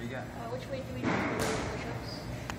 What do you got? Which weight do we do for push-ups?